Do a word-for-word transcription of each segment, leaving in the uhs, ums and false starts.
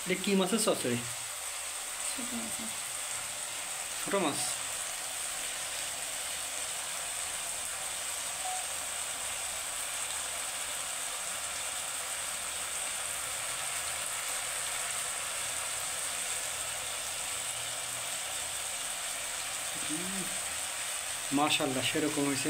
এটা কি মাছের চচ্চড়ি? ছোট মাছ। ছোট মাছ। মাশাআল্লাহ সেরকম হয়েছে।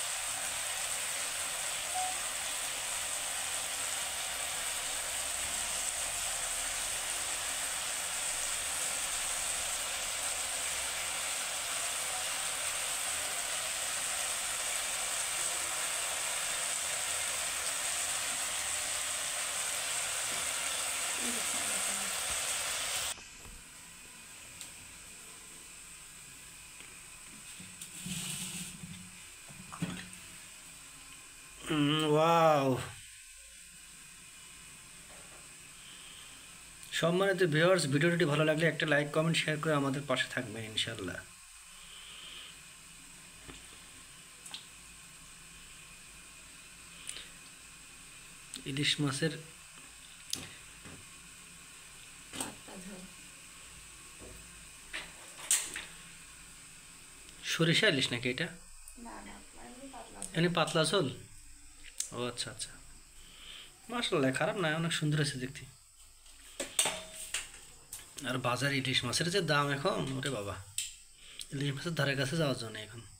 ওয়াও, সম্মানিত ভিউয়ার্স, ভিডিওটি ভালো লাগলে একটা লাইক কমেন্ট শেয়ার করে আমাদের পাশে থাকবেন ইনশাআল্লাহ। ইলিশ মাছের সরিষা ইলিশ নাকি এটা? এমনি পাতলা ঝোল। ও আচ্ছা আচ্ছা, মাশাআল্লাহ খারাপ না, অনেক সুন্দর আছে দেখতে। আর বাজার ইলিশ মাছের যে দাম এখন, ওরে বাবা, ইলিশ মাছের ধারে কাছে যাওয়ার জন্য এখন